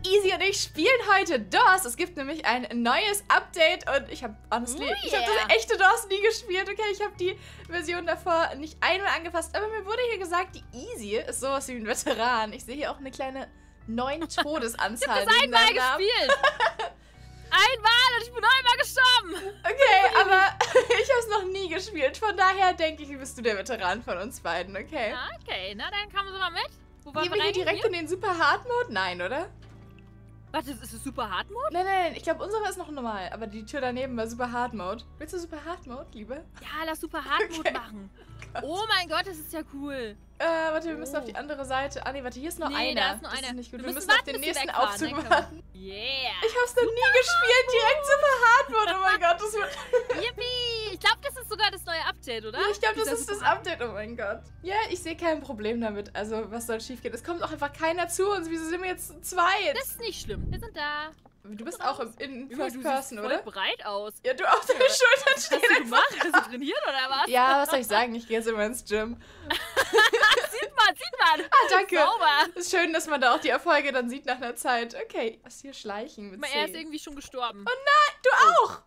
Easy und ich spielen heute DOS. Es gibt nämlich ein neues Update und ich habe honestly, ich habe das echte DOS nie gespielt. Okay, ich habe die Version davor nicht einmal angefasst, aber mir wurde hier gesagt, die Easy ist sowas wie ein Veteran. Ich sehe hier auch eine kleine 9 Todesanzahl. Ich habe das einmal gespielt. Einmal und ich bin 9-mal gestorben. Okay, aber ich habe es noch nie gespielt. Von daher denke ich, bist du der Veteran von uns beiden, okay? Ja, okay, na dann kommen Sie mal mit. Wo Gehen wir hier direkt in den Super Hard Mode? Nein, oder? Warte, ist es Super Hard Mode? Nein, ich glaube, unsere ist noch normal. Aber die Tür daneben war Super Hard Mode. Willst du Super Hard Mode, Liebe? Ja, lass Super Hard Mode machen. Oh mein Gott, das ist ja cool. Warte, wir müssen auf die andere Seite. Ah, nee, warte, hier ist noch einer. Da ist nur das einer. Ist nicht gut. Wir müssen müssen auf warten, den bis nächsten wir weg Aufzug waren, warten. Yeah. Ich hab's noch nie gespielt. Direkt Super Hard Mode. Oh mein Gott, das wird... Yippie. Ich glaube, das ist sogar das neue Update, oder? Ja, ich glaube, das ist das Update. Oh mein Gott. Ja, ich sehe kein Problem damit. Also, was soll schief gehen? Es kommt auch einfach keiner zu uns. Wieso sind wir jetzt zwei? Das ist nicht schlimm. Wir sind da. Du bist auch in First Du Person, siehst oder? voll breit aus. Ja, du auch, deine Schultern Was stehen hast du einfach. gemacht? Hast du trainiert oder was? Ja, was soll ich sagen? Ich gehe jetzt immer ins Gym. Sieht man. Ah, danke. Sauber. Ist schön, dass man da auch die Erfolge dann sieht nach einer Zeit. Okay, was hier schleichen mit Er ist C. irgendwie schon gestorben. Oh nein, du auch.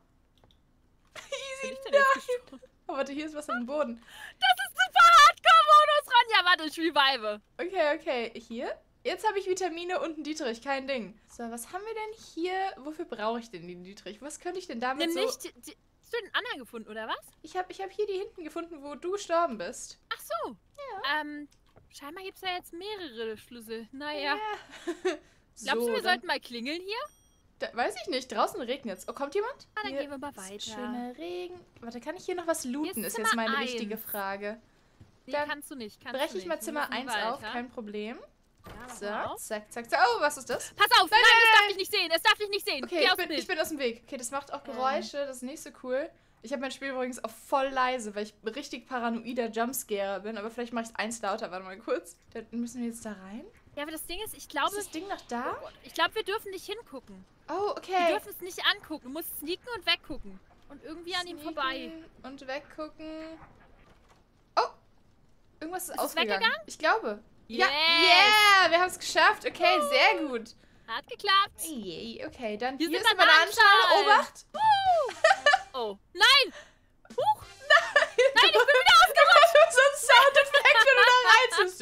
Bin Easy, ich denn jetzt gestorben? Oh, warte, hier ist was am Boden. Das ist super Hardcore-Modus, Ronja. Warte, ich revive. Okay. Hier? Jetzt habe ich Vitamine und einen Dietrich, kein Ding. So, was haben wir denn hier? Wofür brauche ich denn den Dietrich? Was könnte ich denn damit Nimm so... nicht... Hast du den Anna gefunden, oder was? Ich hab hier die hinten gefunden, wo du gestorben bist. Ach so. Ja. Scheinbar gibt es ja jetzt mehrere Schlüssel. Naja. So, Glaubst du, wir dann- sollten mal klingeln hier? Weiß ich nicht. Draußen regnet es. Oh, kommt jemand? Ah, dann Hier gehen wir mal ist weiter. schöner Regen. Warte, kann ich hier noch was looten? ist Ist jetzt Zimmer meine 1. wichtige Frage. Nee, Dann kannst du nicht. Breche ich mal Wir Zimmer müssen 1 auf, weiter. kein Problem. Ja, mach mal So, auf. zack. Oh, was ist das? Pass auf! Nein, es darf dich nicht sehen! Es darf dich nicht sehen! Okay, Geh ich aus dem bin, Bild! ich bin aus dem Weg. Okay, das macht auch Geräusche, das ist nicht so cool. Ich habe mein Spiel übrigens auf voll leise, weil ich richtig paranoider Jumpscarer bin. Aber vielleicht mache ich es 1 lauter. Warte mal kurz. Dann müssen wir jetzt da rein. Ja, aber das Ding ist, ich glaube... Ist das Ding noch da? Ich glaube, wir dürfen nicht hingucken. Oh, Wir okay. dürfen es nicht angucken. Du musst sneaken und weggucken. Und irgendwie an ihm vorbei. Sneaken und weggucken. Oh! Irgendwas ist es ausgegangen. weggegangen? Ich glaube. Yes. Yeah! Wir haben es geschafft. Okay, sehr gut. Hat geklappt. Yay, okay, dann Hier hier sind ist eine Bananenschale. Bananenschalen. Obacht! Oh. Nein! Huch! Nein, ich bin wieder ausgerutscht! So ein Soundeffekt, wenn du da reinziehst.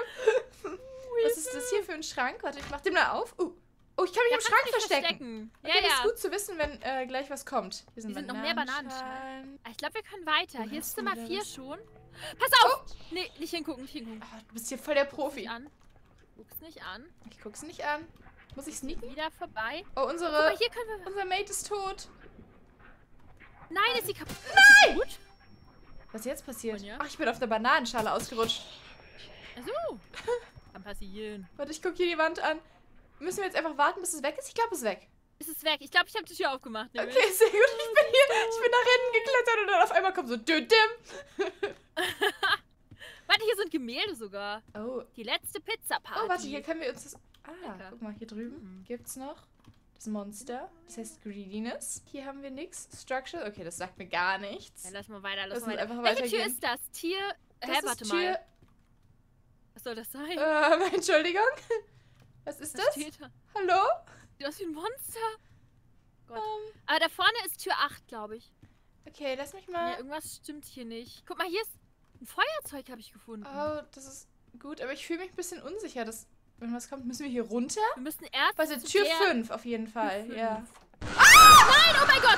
Was ist das hier für ein Schrank? Warte, ich mach den mal auf. Oh, ich kann mich im Schrank verstecken. Ja, Okay, das ja. ist gut zu wissen, wenn gleich was kommt. Hier Hier sind noch mehr Bananenschalen. Ich glaube, wir können weiter. Wo Hier hast ist du Zimmer wieder 4 was? schon. Pass auf! Nee, nicht hingucken, nicht hingucken. Oh, du bist hier voll der Guck's Profi. nicht an. Guck's nicht an. Ich guck's nicht an. Muss ich sneaken? Wieder vorbei. Oh, Guck mal, hier können wir... unser Mate ist tot. Nein, ist sie kaputt? Nein! Ist sie gut? Was ist jetzt passiert? Ronja? Ach, ich bin auf der Bananenschale ausgerutscht. Achso. Kann passieren. Warte, ich gucke hier die Wand an. Müssen wir jetzt einfach warten, bis es weg ist? Ich glaube, es ist weg. Ist es weg? Ich glaube, ich habe die Tür aufgemacht. nämlich. Okay, sehr gut. Ich bin nach hinten geklettert und dann auf einmal kommt so Dödim. Warte, hier sind Gemälde sogar. Oh. Die letzte Pizza-Party. Oh, warte, hier können wir uns das... Ah, Lecker. guck mal, hier drüben gibt's noch das Monster. Das heißt Greediness. Hier haben wir nichts. Structure. Okay, das sagt mir gar nichts. Ja, lass mal weiter, Lass lass mal uns weiter. einfach Welche Tür weitergehen. ist das? Tier... Das Hä, ist warte Tür... mal. Was soll das sein? Entschuldigung. Was ist Was das? steht da? Hallo? Sieht aus wie ein Monster. Gott. Aber da vorne ist Tür 8, glaube ich. Okay, lass mich Ja, mal... irgendwas stimmt hier nicht. Guck mal, hier ist ein Feuerzeug, habe ich gefunden. Oh, das ist gut, aber ich fühle mich ein bisschen unsicher, dass... Wenn was kommt, müssen wir hier runter? Wir müssen erst... Was ist zu Tür der- 5 auf jeden Fall, Tür ja. 5. Nein, oh mein Gott!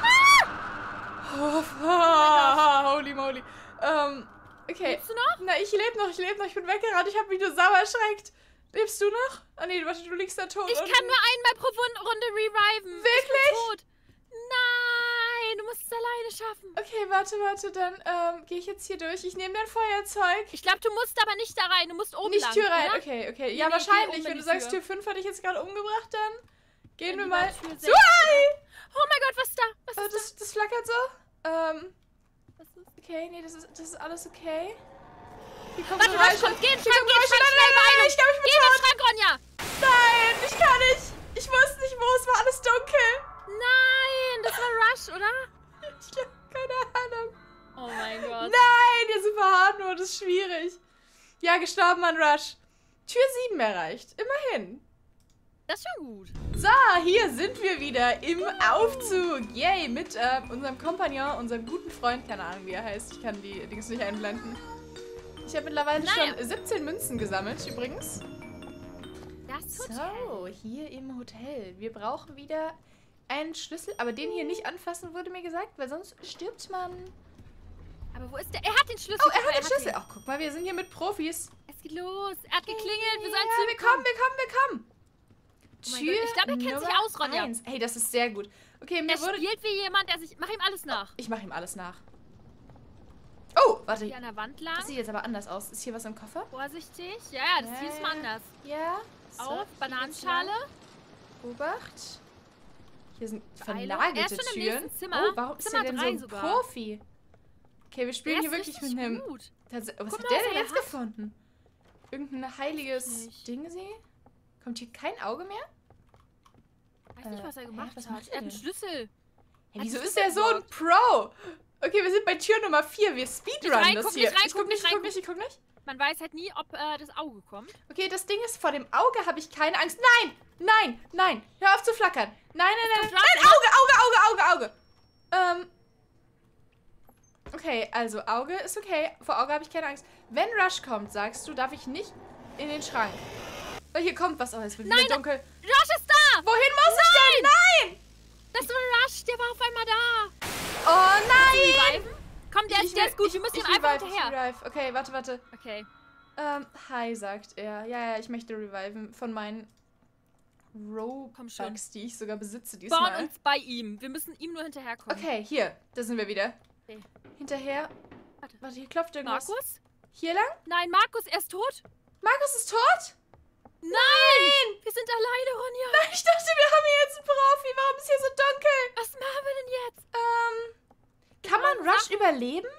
Holy moly. Okay. Lebst du noch? Na, ich lebe noch. Ich bin weggerannt. Ich habe mich nur sauer erschreckt. Lebst du noch? Ah nee, warte, du liegst da tot. Ich kann nur einmal pro Runde reviven. Wirklich? Ich bin tot. Nein, du musst es alleine schaffen. Okay, warte, dann gehe ich jetzt hier durch. Ich nehme dein Feuerzeug. Ich glaube, du musst aber nicht da rein. Du musst oben Nicht lang, Tür rein. oder? Okay. Nee, Ja, nee, wahrscheinlich. geh um Wenn in du die sagst, Tür. Tür 5 hatte ich jetzt gerade umgebracht, dann gehen wir Dann mal. lieber Tür So, 6, hi! Oh mein Gott, was ist da? Was Oh, ist das flackert so. Was ist? Okay, nee, das ist alles okay. Hier kommt Warte, Geräusche. kommt, geh in den Hier Schrank, kommt geh in den Geräusche. Schrank, schnell Nein, Beeilung. ich glaube, ich bin Geh in tot. den Schrank, Ronja. Nein, ich kann nicht. Ich wusste nicht, wo. Es war alles dunkel. Nein, das war Rush, oder? Ich habe keine Ahnung. Oh mein Gott. Nein, der Super Hard Mode ist schwierig. Ja, gestorben an Rush. Tür 7 erreicht. Immerhin. Das ist schon gut. So, hier sind wir wieder im Aufzug. Yay, mit unserem Kompagnon, unserem guten Freund. Keine Ahnung, wie er heißt. Ich kann die Dings nicht einblenden. Ich habe mittlerweile schon 17 Münzen gesammelt, übrigens. Das Hotel. So, hier im Hotel. Wir brauchen wieder einen Schlüssel. Aber den hier nicht anfassen, wurde mir gesagt, weil sonst stirbt man. Aber wo ist der? Er hat den Schlüssel. Oh, er hat den Schlüssel. Ach, guck mal, wir sind hier mit Profis. Es geht los. Er hat geklingelt. Wir sollen Ja, wir kommen. Oh mein Gott, ich glaube, er kennt sich aus, Ronja. 1. Hey, das ist sehr gut. Okay, mir Er wurde... spielt wie jemand, der sich... Mach ihm alles nach. Ich mache ihm alles nach. Oh, warte. Hier an der Wand lang. Das sieht jetzt aber anders aus. Ist hier was im Koffer? Vorsichtig. Ja, das sieht mal anders. Ja. So, Auf, Bananenschale. Obacht. Hier sind Beeilung. vernagelte Er ist schon im Türen. nächsten Zimmer. Oh, warum ist Zimmer der denn 3 so ein sogar. Profi? Okay, wir spielen hier Der ist wirklich mit richtig einem... gut. Was Guck hat mal, der was denn er jetzt hat. gefunden? Irgendein heiliges Ding sie? Kommt hier kein Auge mehr? Ich weiß nicht, was er gemacht was hat. macht Er er hat einen denn? Schlüssel. Hey, Hat wieso die ist der Schlüssel so ein Pro? Okay, wir sind bei Tür Nummer 4. Wir speedrunnen rein, das guck hier. nicht rein, Ich guck guck nicht, nicht ich guck nicht. Man weiß halt nie, ob das Auge kommt. Okay, das Ding ist, vor dem Auge habe ich keine Angst. Nein. Hör auf zu flackern. Nein. Auge. Okay, also Auge ist okay. Vor Auge habe ich keine Angst. Wenn Rush kommt, sagst du, darf ich nicht in den Schrank. Weil hier kommt was. Oh, es wird wieder dunkel. Rush ist da! Wohin muss ich denn? Nein! Das war Rush, der war auf einmal da. Oh nein! Reviven? Komm, der ist gut. Wir müssen ihm einfach hinterher. Okay, warte. Okay. Hi, sagt er. Ja, ich möchte reviven von meinen Komm schon. Robux, die ich sogar besitze Bauen diesmal. uns bei ihm. Wir müssen ihm nur hinterherkommen. Okay, hier. Da sind wir wieder. Okay. Hinterher. Warte, hier klopft irgendwas. Markus? Hier lang? Nein, Markus, er ist tot. Markus ist tot? Nein! Wir sind alleine, Ronja. Nein, ich dachte, wir haben hier jetzt einen Profi. Warum ist hier so dunkel? Was machen wir denn jetzt? Kann man Rush überleben?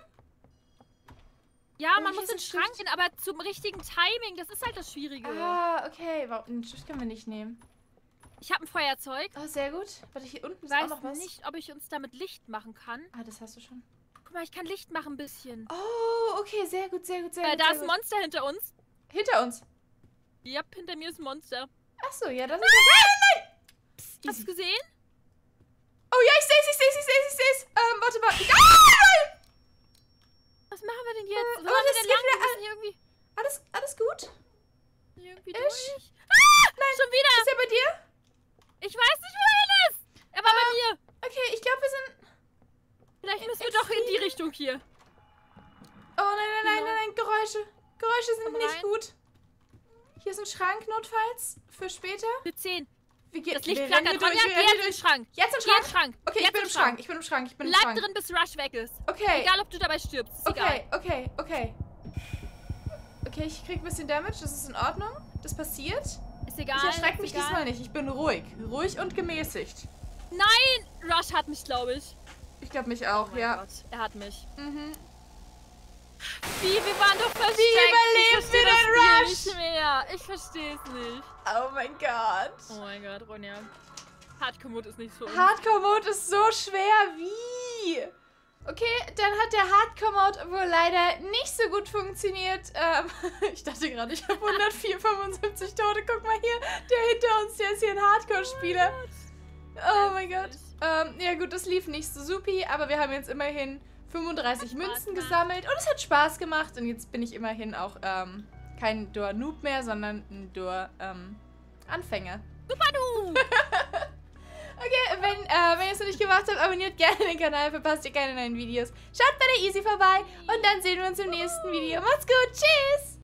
Ja, Oh, man hier muss ist in ein den Schrank gehen, aber zum richtigen Timing. Das ist halt das Schwierige. Ah, okay. Den Stift können wir nicht nehmen. Ich habe ein Feuerzeug. Oh, sehr gut. Warte, hier unten Ich ist auch weiß noch was. nicht, ob ich uns damit Licht machen kann. Ah, das hast du schon. Guck mal, ich kann Licht machen ein bisschen. Oh, okay. Sehr gut. Da ist sehr ein gut. Monster hinter uns. Hinter uns. Ja, hinter mir ist ein Monster. Achso, ja, das ist okay. Hast du es gesehen? Oh ja, ich seh's. Warte mal. Ah! Was machen wir denn jetzt? Wo Oh, sollen wir das denn lang? geht Wir müssen hier irgendwie, Alles gut? irgendwie Ich? durch. Ah! Nein, schon wieder! Ist er bei dir? Ich weiß nicht, wo er ist! Er war bei mir! Okay, ich glaube, wir sind... Vielleicht müssen wir doch in die Richtung hier. Oh, nein. Geräusche sind Komm nicht rein. gut. Hier ist ein Schrank notfalls für später. Für 10. Wir gehen Das Licht wir rennen flackert. hier Ronja, durch, wir geh rennen jetzt in durch. den Schrank. Jetzt im Geh in Schrank? den Schrank. Okay, Jetzt ich bin im Schrank. Bleib drin, bis Rush weg ist. Okay. Egal, ob du dabei stirbst. Ist egal. Okay. Okay, ich krieg ein bisschen Damage, das ist in Ordnung. Das passiert. Ist egal. Ich erschrecke ist mich egal. diesmal nicht. Ich bin ruhig. Ruhig und gemäßigt. Nein! Rush hat mich, glaube ich. Ich glaube mich auch, Oh mein ja. Gott, er hat mich. Mhm. Wie? Wir waren doch versteckt. überleben wir denn Rush? Nicht mehr. Ich verstehe es nicht. Oh mein Gott. Oh mein Gott, Ronja. Hardcore-Mode ist nicht so. Hardcore-Mode ist so schwer. Wie? Okay, dann hat der Hardcore-Mode wohl leider nicht so gut funktioniert. Ich dachte gerade, ich habe 175 Tote. Guck mal hier, der hinter uns, der ist hier ein Hardcore-Spieler. Oh mein Gott. Ja gut, das lief nicht so supi, aber wir haben jetzt immerhin 35 Münzen gesammelt und es hat Spaß gemacht. Und jetzt bin ich immerhin auch kein Door-Noob mehr, sondern ein Door-Anfänger. Super du! Okay, wenn ihr es noch nicht gemacht habt, abonniert gerne den Kanal, verpasst ihr keine neuen Videos. Schaut bei der Easy vorbei und dann sehen wir uns im nächsten Video. Macht's gut, tschüss!